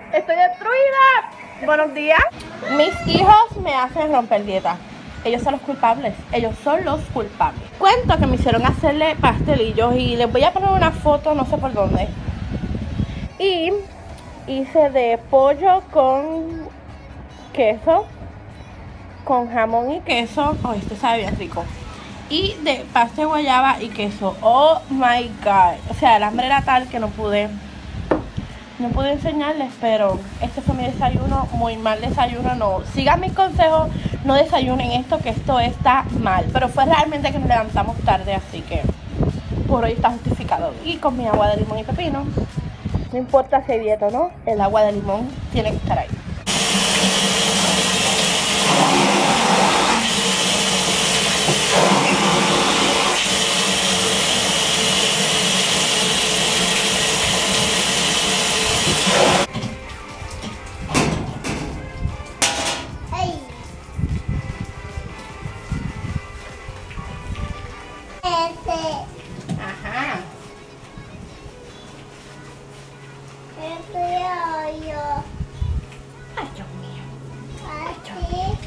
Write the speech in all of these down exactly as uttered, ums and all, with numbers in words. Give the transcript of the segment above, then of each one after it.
Estoy destruida. Buenos días. Mis hijos me hacen romper dieta. Ellos son los culpables. Ellos son los culpables. Cuento que me hicieron hacerle pastelillos y les voy a poner una foto, no sé por dónde. Y hice de pollo con queso, con jamón y queso. Oh, este sabe bien rico. Y de pasta de guayaba y queso. Oh my god. O sea, el hambre era tal que no pude No pude enseñarles, pero este fue mi desayuno. Muy mal desayuno, no. Sigan mis consejos, no desayunen esto, que esto está mal. Pero fue realmente que nos levantamos tarde, así que por hoy está justificado. Y con mi agua de limón y pepino. No importa si hay dieta o no, el agua de limón tiene que estar ahí. Ajá. Este hoyo. Ay, Dios mío. Así.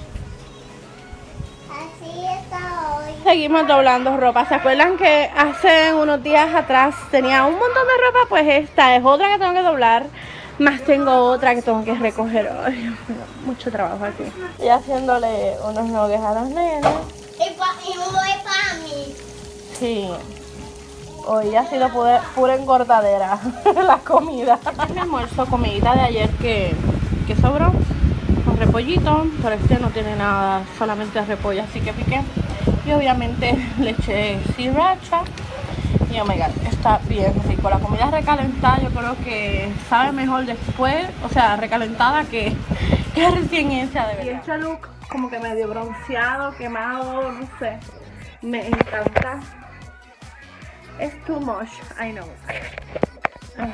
Así está hoy. Seguimos doblando ropa. ¿Se acuerdan que hace unos días atrás tenía un montón de ropa? Pues esta es otra que tengo que doblar. Más tengo otra que tengo que recoger. Ay, Dios mío, mucho trabajo aquí. Y haciéndole unos nuggets a los nenes. Y, pa, y uno es para mí. Sí. Hoy ha sido pura, pura engordadera la comida. Este es mi almuerzo, comidita de ayer que, que sobró. Con repollito, pero este no tiene nada, solamente repollo, así que piqué. Y obviamente le eché sriracha. Y oh my god, está bien rico. La comida recalentada yo creo que sabe mejor después, o sea, recalentada que, que recién hecha, de verdad. Y este look como que medio bronceado, quemado, no sé. Me encanta. Es too much, I know. Ajá.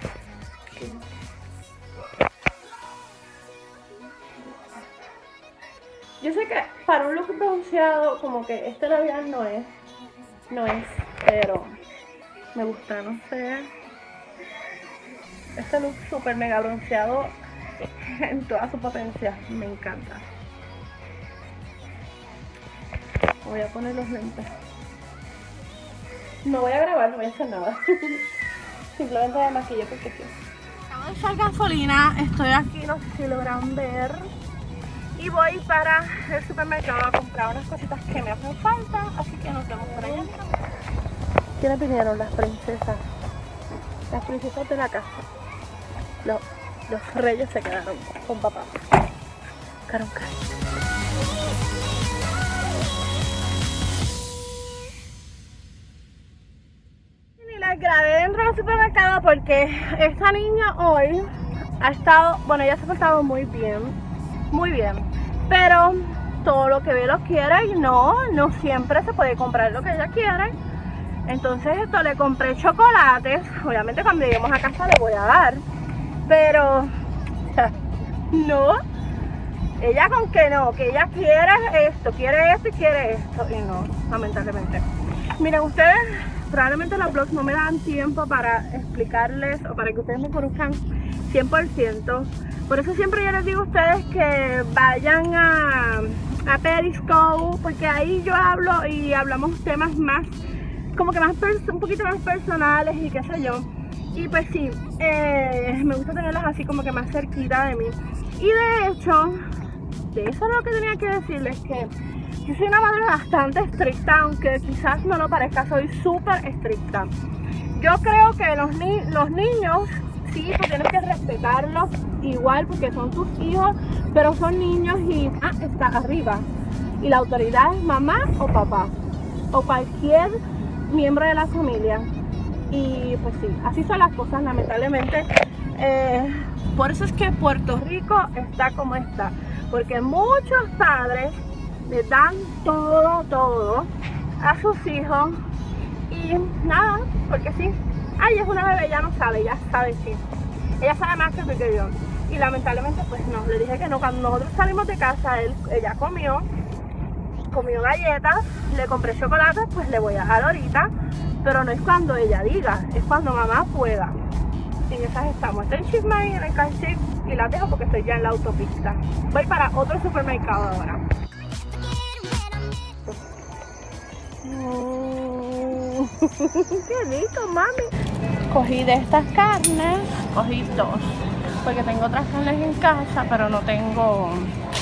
Yo sé que para un look bronceado, como que este labial no es, no es, pero me gusta, no sé. Este look súper mega bronceado en toda su potencia, me encanta. Voy a poner los lentes. No voy a grabar, no voy a hacer nada. Simplemente me maquillo porque sí. Acabo de echar gasolina, estoy aquí, no sé si logran ver. Y voy para el supermercado a comprar unas cositas que me hacen falta, así que nos vemos por allá. ¿Quiénes vinieron? Las princesas. Las princesas de la casa. Los, los reyes se quedaron con papá. Caron, caron. Grabé dentro del supermercado porque esta niña hoy ha estado, bueno, ella se ha portado muy bien, muy bien, pero todo lo que ve lo quiere y no, no siempre se puede comprar lo que ella quiere. Entonces esto, le compré chocolates, obviamente cuando lleguemos a casa le voy a dar, pero no, ella con que no, que ella quiere esto, quiere esto y quiere esto, y no, lamentablemente. Miren, ustedes probablemente los vlogs no me dan tiempo para explicarles o para que ustedes me conozcan cien por ciento. Por eso siempre yo les digo a ustedes que vayan a, a Periscope, porque ahí yo hablo y hablamos temas más, como que más, un poquito más personales y qué sé yo. Y pues sí, eh, me gusta tenerlas así como que más cerquita de mí. Y de hecho, de eso es lo que tenía que decirles, que yo soy una madre bastante estricta, aunque quizás no lo parezca, soy súper estricta. Yo creo que los, ni los niños, sí, tú tienes que respetarlos igual porque son tus hijos, pero son niños y ah, está arriba. Y la autoridad es mamá o papá, o cualquier miembro de la familia. Y pues sí, así son las cosas, lamentablemente. Eh, por eso es que Puerto Rico está como está, porque muchos padres le dan todo, todo a sus hijos y nada, porque sí, ay, es una bebé, ya no sabe, ya sabe, sí, ella sabe más que yo. Y lamentablemente pues no, le dije que no. Cuando nosotros salimos de casa, él, ella comió, comió galletas, le compré chocolate, pues le voy a dar ahorita, pero no es cuando ella diga, es cuando mamá pueda. En esas estamos. Estoy en Chismay, en el Cachic, y las dejo porque estoy ya en la autopista. Voy para otro supermercado ahora. Mm, ¡qué rico, mami! Cogí de estas carnes, cogí dos, porque tengo otras carnes en casa, pero no tengo...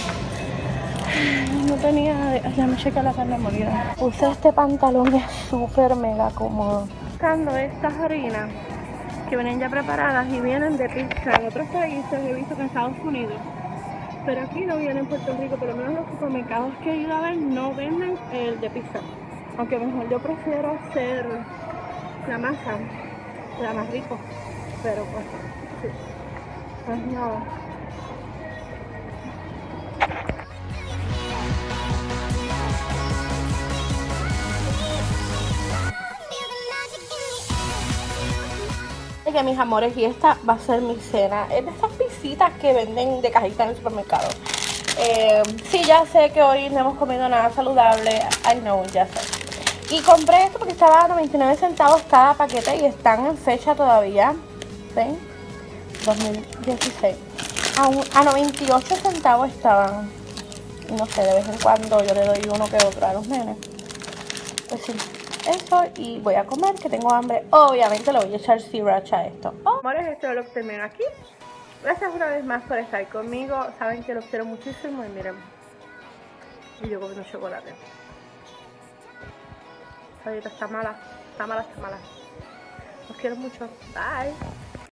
No tenía... Ya me chequé la carne molida. Puse este pantalón, es súper mega cómodo. Buscando estas harinas que vienen ya preparadas y vienen de pizza. En otros países he visto que en Estados Unidos, pero aquí no vienen en Puerto Rico. Por lo menos los supermercados que he ido a ver no venden el de pizza. Aunque mejor yo prefiero hacer la masa, la más rico. Pero pues, sí. Pues nada. Que mis amores, y esta va a ser mi cena. Es de estas pisitas que venden de cajita en el supermercado. Eh, sí, ya sé que hoy no hemos comido nada saludable. I know, ya sé. Y compré esto porque estaba a noventa y nueve centavos cada paquete y están en fecha todavía. ¿Ven? dos mil dieciséis. A, un, a noventa y ocho centavos estaban. No sé, de vez en cuando yo le doy uno que otro a los nenes. Pues sí. Eso, y voy a comer, que tengo hambre. Obviamente le voy a echar sriracha a esto. Oh. Amores, esto es lo que termino aquí. Gracias una vez más por estar conmigo. Saben que los quiero muchísimo y miren. Y yo comiendo chocolate. Esta dieta está mala. Está mala, está mala. Los quiero mucho. Bye.